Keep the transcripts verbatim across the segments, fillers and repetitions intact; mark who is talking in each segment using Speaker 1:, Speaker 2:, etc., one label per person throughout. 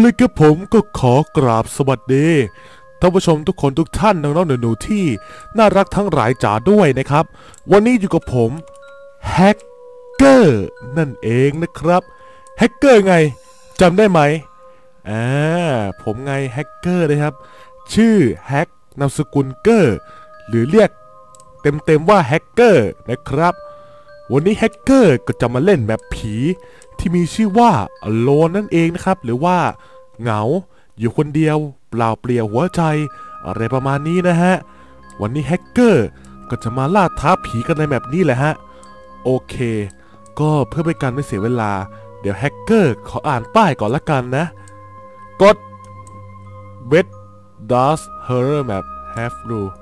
Speaker 1: ด้วยกับผมก็ขอกราบสวัสดีท่านผู้ชมทุกคนทุกท่านน้องๆหนูๆที่น่ารักทั้งหลายจ๋าด้วยนะครับวันนี้อยู่กับผมแฮกเกอร์นั่นเองนะครับแฮกเกอร์ไงจำได้ไหมอ่าผมไงแฮกเกอร์นะครับชื่อแฮกนามสกุลเกอร์หรือเรียกเต็มๆว่าแฮกเกอร์นะครับวันนี้แฮกเกอร์ก็จะมาเล่นแบบผีที่มีชื่อว่าโลนนั่นเองนะครับหรือว่าเหงาอยู่คนเดียวเปล่าเปลี่ยวหัวใจอะไรประมาณนี้นะฮะวันนี้แฮกเกอร์ก็จะมาล่าท้าผีกันในแบบนี้แหละฮะโอเคก็เพื่อไม่การไม่เสียเวลาเดี๋ยวแฮกเกอร์ขออ่านป้ายก่อนละกันนะกด Wet does horror map have rule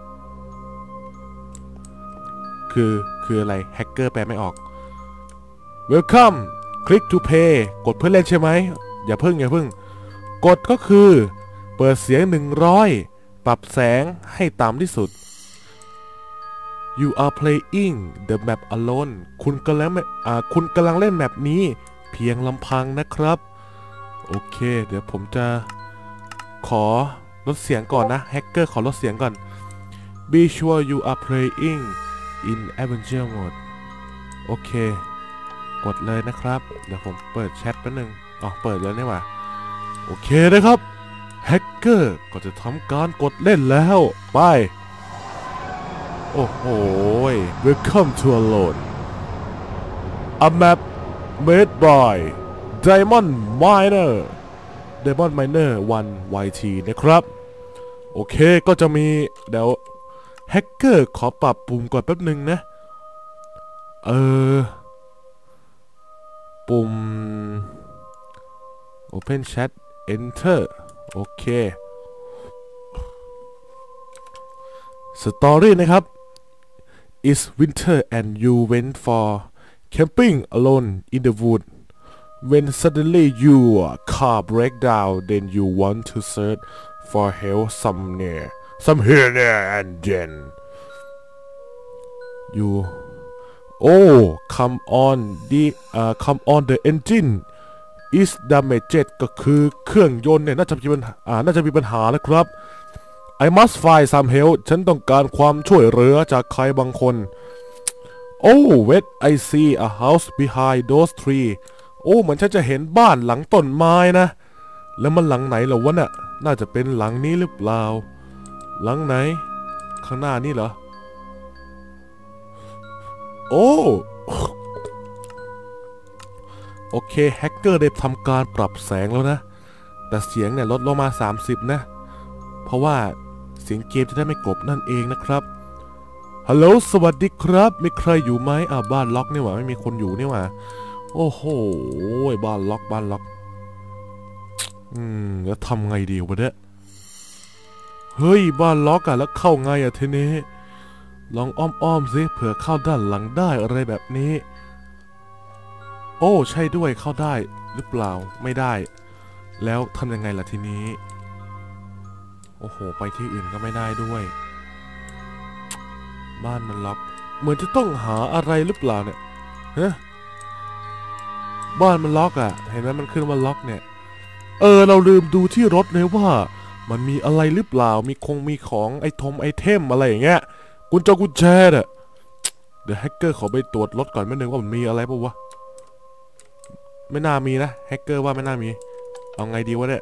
Speaker 1: คือคืออะไรแฮกเกอร์แปลไม่ออก Welcome click to pay กดเพื่อเล่นใช่ไหมอย่าเพิ่งอย่าเพิ่งกดก็คือเปิดเสียงหนึ่งร้อยปรับแสงให้ต่ำที่สุด You are playing the map alone คุณกำลังอ่าคุณกำลังเล่นแมปนี้เพียงลำพังนะครับโอเคเดี๋ยวผมจะขอลดเสียงก่อนนะแฮกเกอร์ขอลดเสียงก่อน Be sure you are playing in adventure mode โอเคกดเลยนะครับเดี๋ยวผมเปิดแชทแป๊บนึงอ๋อเปิดแล้วนี่หว่าโอเคนะครับแฮกเกอร์ก็จะทำการกดเล่นแล้วไปโอ้โห Welcome to Alone a map made by Diamond Miner Diamond Miner วัน วาย ที นะครับโอเคก็จะมีเดี๋ยวแฮกเกอร์ขอปรับปุ่มก่อนแป๊บนึงนะเออปุ่ม Open Chat Enter โอเค Story นะครับ It's winter and you went for camping alone in the wood when suddenly your car break down then you want to search for help somewhere somewhere there and then you oh come on the uh, come on the engine is damaged ก็คือเครื่องยนต์เนี่ยน่าจะมีปัญหาอ่าน่าจะมีปัญหาแล้วครับ I must find some help ฉันต้องการความช่วยเหลือจากใครบางคน Oh wait I see a house behind those trees โอ้เหมือนฉันจะเห็นบ้านหลังต้นไม้นะแล้วมันหลังไหนเหรอวะน่ะน่าจะเป็นหลังนี้หรือเปล่าหลังไหนข้างหน้านี่เหรอโอ้โอเคแฮกเกอร์ได้ทำการปรับแสงแล้วนะแต่เสียงเนี่ยลดลงมาสามสิบนะเพราะว่าเสียงเกมจะได้ไม่กลบนั่นเองนะครับฮัลโหลสวัสดีครับมีใครอยู่ไหมอ่าบ้านล็อกนี่หว่าไม่มีคนอยู่นี่หว่าโอ้โหบ้านล็อกบ้านล็อกอืมแล้วทำไงดีวะเนี่ยเฮ้ยบ้านล็อกอะแล้วเข้าไงอะทีนี้ลองอ้อมๆสิเผื่อเข้าด้านหลังได้อะไรแบบนี้โอ้ใช่ด้วยเข้าได้หรือเปล่าไม่ได้แล้วทำยังไงล่ะทีนี้โอ้โหไปที่อื่นก็ไม่ได้ด้วยบ้านมันล็อกเหมือนจะต้องหาอะไรหรือเปล่าเนี่ยฮะบ้านมันล็อกอ่ะเห็นไหมมันขึ้นว่าล็อกเนี่ยเออเราลืมดูที่รถเลยว่ามันมีอะไรหรือเปล่ามีคงมีของไอทมไอเทมอะไรอย่างเงี้ยกุญแจกุญแจอ่ะเดี๋ยวแฮกเกอร์ขอไปตรวจรถก่อนแป๊บนึงว่ามันมีอะไรป่าววะไม่น่ามีนะแฮกเกอร์ว่าไม่น่ามีเอาไงดีวะเนี่ย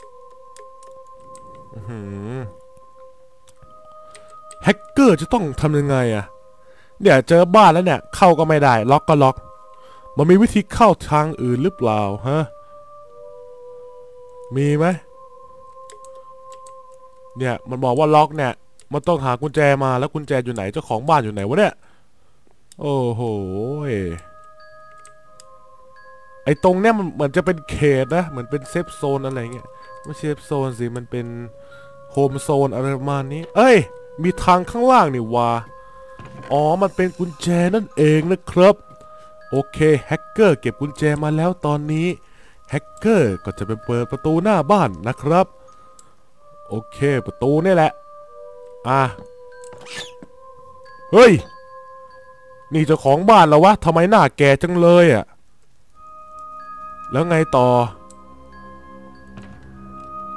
Speaker 1: แฮกเกอร์จะต้องทำยังไงอะเนี่ยเจอบ้านแล้วเนี่ยเข้าก็ไม่ได้ล็อกก็ล็อกมันมีวิธีเข้าทางอื่นหรือเปล่าฮะมีไหมเนี่ยมันบอกว่าล็อกเนี่ยมันต้องหากุญแจมาแล้วกุญแจอยู่ไหนเจ้าของบ้านอยู่ไหนวะเนี่ยโอ้โหไอ้ตรงเนี้ยมันเหมือนจะเป็นเขตนะเหมือนเป็นเซฟโซนอะไรเงี้ยไม่ใช่เซฟโซนสิมันเป็นโฮมโซนอะไรประมาณนี้เอ้ยมีทางข้างล่างนี่วะอ๋อมันเป็นกุญแจนั่นเองนะครับโอเคแฮกเกอร์เก็บกุญแจมาแล้วตอนนี้แฮกเกอร์ก็จะไปเปิดประตูหน้าบ้านนะครับโอเคประตูนี่แหละอ่ะเฮ้ยนี่เจ้าของบ้านแล้ววะทำไมหน้าแก่จังเลยอ่ะแล้วไงต่อ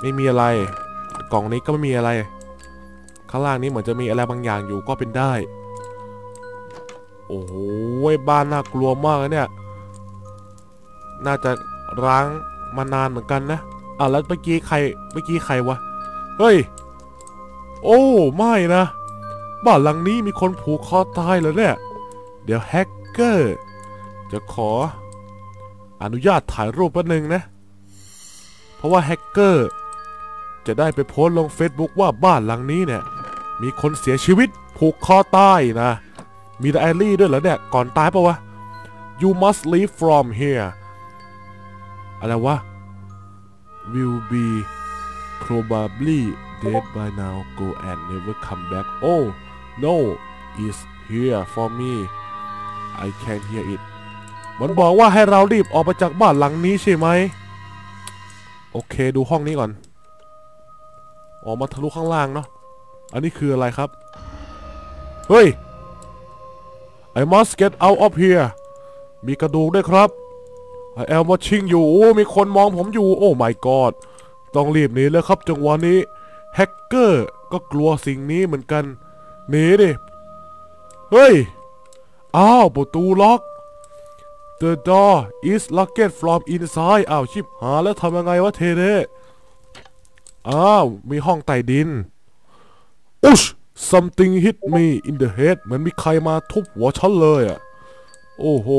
Speaker 1: ไม่มีอะไรกล่องนี้ก็ไม่มีอะไรข้างล่างนี้เหมือนจะมีอะไรบางอย่างอยู่ก็เป็นได้โอ้โหบ้านน่ากลัวมากเลยเนี่ยน่าจะร้างมานานเหมือนกันนะอ่ะแล้วเมื่อกี้ใครเมื่อกี้ใครวะเฮ้ยโอ้ไม่นะบ้านหลังนี้มีคนผูกคอตายแล้วเนี่ยเดี๋ยวแฮกเกอร์จะขออนุญาตถ่ายรูปแป๊บนึงนะเพราะว่าแฮกเกอร์จะได้ไปโพสต์ลง Facebook ว่าบ้านหลังนี้เนี่ยมีคนเสียชีวิตผูกคอตายนะมีไดอารี่ด้วยเหรอเนี่ยก่อนตายปะวะ you must leave from here อะไรวะ will be probably dead by now go and never come back oh no is here for me I can hear it มันบอกว่าให้เรารีบออกไปจากบ้านหลังนี้ใช่ไหมโอเคดูห้องนี้ก่อนออกมาทะลุข้างล่างเนาะอันนี้คืออะไรครับเฮ้ย I must get out of here มีกระดูกด้วยครับ I am watching you โอ้มีคนมองผมอยู่โอ้ my god ต้องรีบหนีแล้วครับจังหวะนี้แฮกเกอร์ก็กลัวสิ่งนี้เหมือนกันหนีดิเฮ้ยอ้าวประตูล็อก The door is locked from inside อ้าวชิบหาแล้วทำยังไงวะเทเดอ้าวมีห้องใต้ดินอุ๊ช something hit me in the head เหมือนมีใครมาทุบหัวฉันเลยอ่ะโอ้โห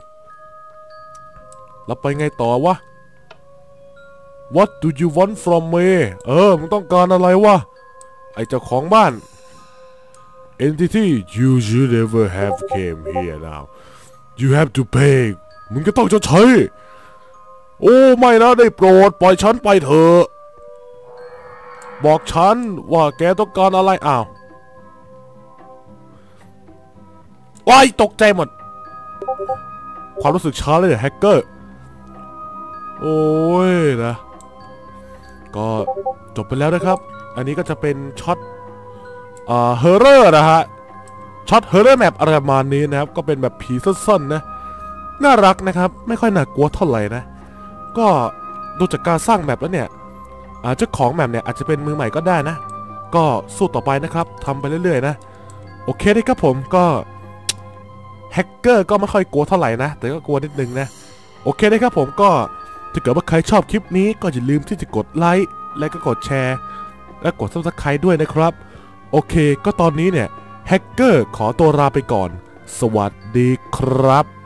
Speaker 1: แล้วไปไงต่อวะ What do you want from me เออมึงต้องการอะไรวะไอเจ้าของบ้าน Entity you should never have came here now you have to pay มึงก็ต้องชดใช้โอ้ไม่นะได้โปรดปล่อยฉันไปเถอะบอกฉันว่าแกต้องการอะไรอ้าวว้ายตกใจหมดความรู้สึกช้าเลยแฮกเกอร์โอ้ยนะก็จบไปแล้วนะครับอันนี้ก็จะเป็นช็อตอ่าเฮอร์เรอร์นะฮะช็อตเฮอร์เรอร์แมปอะไรประมาณนี้นะครับก็เป็นแบบผีสั้นๆนะน่ารักนะครับไม่ค่อยน่ากลัวเท่าไหร่นะก็ดูจากการสร้างแมปแล้วเนี่ยเจ้าของแมปเนี่ยอาจจะเป็นมือใหม่ก็ได้นะก็สู้ต่อไปนะครับทำไปเรื่อยๆนะโอเคได้ครับผมก็แฮกเกอร์ก็ไม่ค่อยกลัวเท่าไหร่นะแต่ก็กลัวนิดนึงนะโอเคได้ครับผมก็ถ้าเกิดว่าใครชอบคลิปนี้ก็อย่าลืมที่จะกดไลค์และก็กดแชร์และกด ซับสไครบ์ ด้วยนะครับโอเคก็ตอนนี้เนี่ยแฮกเกอร์ขอตัวลาไปก่อนสวัสดีครับ